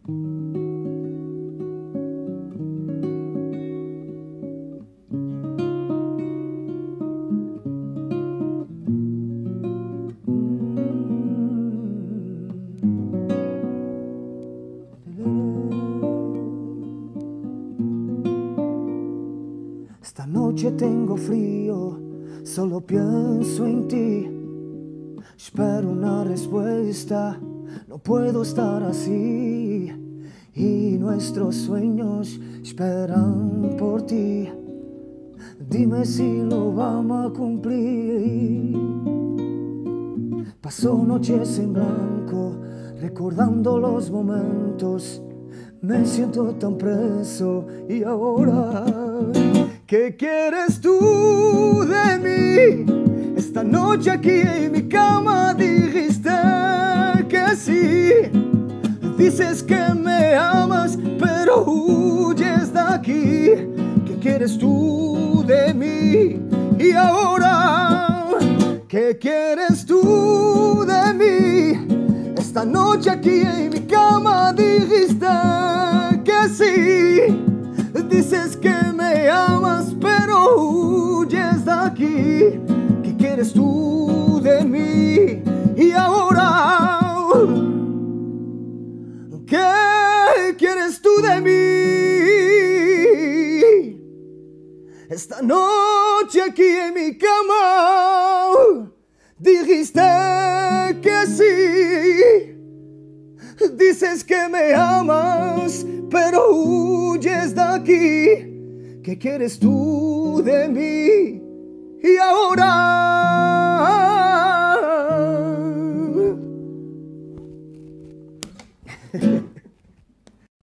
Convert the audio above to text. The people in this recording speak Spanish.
Esta noche tengo frío, solo pienso en ti. Espero una respuesta, no puedo estar así. Y nuestros sueños esperan por ti. Dime si lo vamos a cumplir. Paso noches en blanco, recordando los momentos. Me siento tan preso y ahora, ¿qué quieres tú de mí? Esta noche aquí en mi cama dijiste que sí. Dices que me amas, pero huyes de aquí. ¿Qué quieres tú de mí? Y ahora, ¿qué quieres tú de mí? Esta noche aquí en mi cama dijiste que sí. Dices que me amas, pero huyes de aquí. ¿Qué quieres tú de mí? Y ahora, ¿qué quieres tú de mí? Esta noche aquí en mi cama dijiste que sí. Dices que me amas, pero huyes de aquí. ¿Qué quieres tú de mí? Y ahora,